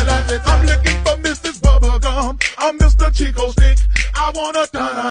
I'm looking for Mrs. Bubblegum. I'm Mr. Chico Stick. I wanna